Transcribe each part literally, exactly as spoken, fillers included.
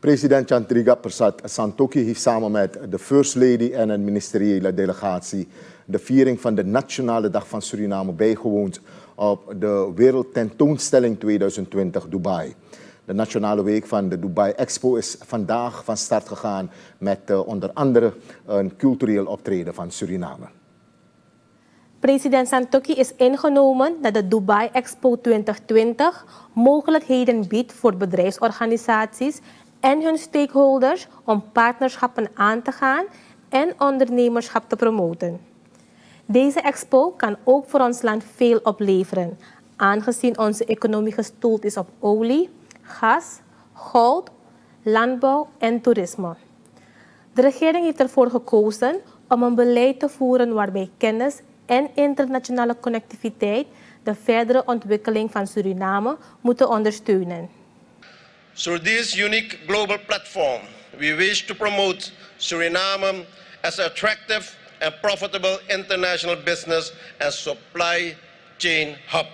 President Chandriga Persat Santokhi heeft samen met de First Lady en een ministeriële delegatie de viering van de Nationale Dag van Suriname bijgewoond op de Wereldtentoonstelling tweeduizend twintig Dubai. De Nationale Week van de Dubai Expo is vandaag van start gegaan met uh, onder andere een cultureel optreden van Suriname. President Santokhi is ingenomen dat de Dubai Expo twintig twintig mogelijkheden biedt voor bedrijfsorganisaties en hun stakeholders om partnerschappen aan te gaan en ondernemerschap te promoten. Deze expo kan ook voor ons land veel opleveren, aangezien onze economie gestoeld is op olie, gas, goud, landbouw en toerisme. De regering heeft ervoor gekozen om een beleid te voeren waarbij kennis en internationale connectiviteit de verdere ontwikkeling van Suriname moeten ondersteunen. Through this unique global platform, we wish to promote Suriname as an attractive and profitable international business and supply chain hub.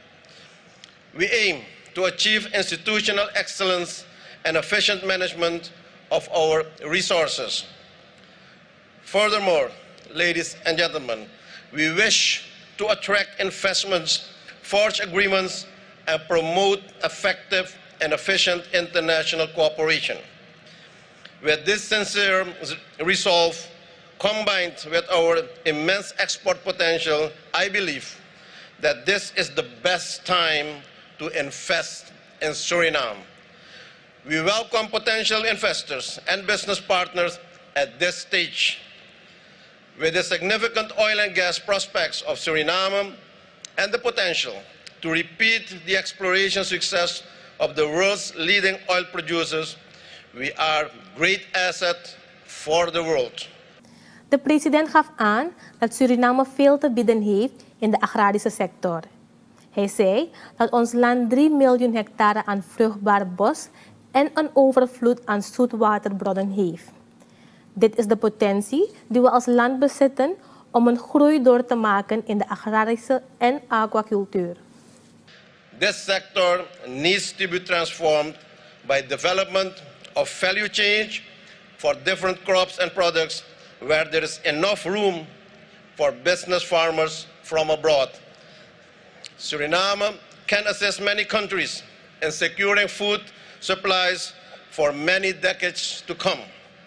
We aim to achieve institutional excellence and efficient management of our resources. Furthermore, ladies and gentlemen, we wish to attract investments, forge agreements, and promote effective and efficient international cooperation. With this sincere resolve, combined with our immense export potential, I believe that this is the best time to invest in Suriname. We welcome potential investors and business partners at this stage. With the significant oil and gas prospects of Suriname and the potential to repeat the exploration success of the world's leading oil producers, we are a great asset for the world. De president gaf aan dat Suriname veel te bieden heeft in de agrarische sector. Hij zei dat ons land drie miljoen hectare aan vruchtbaar bos en een overvloed aan zoetwaterbronnen heeft. Dit is de potentie die we als land bezitten om een groei door te maken in de agrarische en aquacultuur. This sector needs to be transformed by development of value change for different crops and products where there is enough room for business farmers from abroad. Suriname can assist many countries in securing food supplies for many decades to come.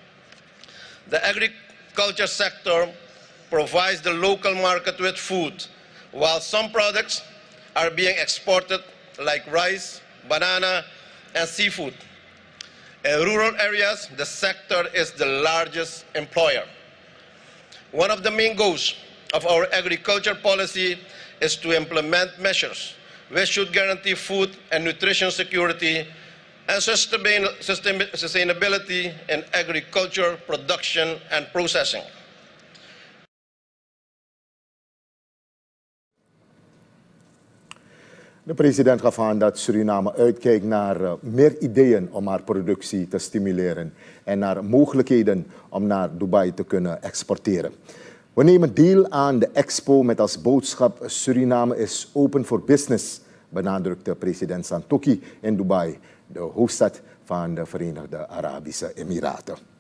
The agriculture sector provides the local market with food, while some products are being exported like rice, banana, and seafood. In rural areas, the sector is the largest employer. One of the main goals of our agriculture policy is to implement measures which should guarantee food and nutrition security and sustainability in agriculture, production and processing. De president gaf aan dat Suriname uitkijkt naar uh, meer ideeën om haar productie te stimuleren en naar mogelijkheden om naar Dubai te kunnen exporteren. We nemen deel aan de expo met als boodschap Suriname is open for business, benadrukte president Santokhi in Dubai, de hoofdstad van de Verenigde Arabische Emiraten.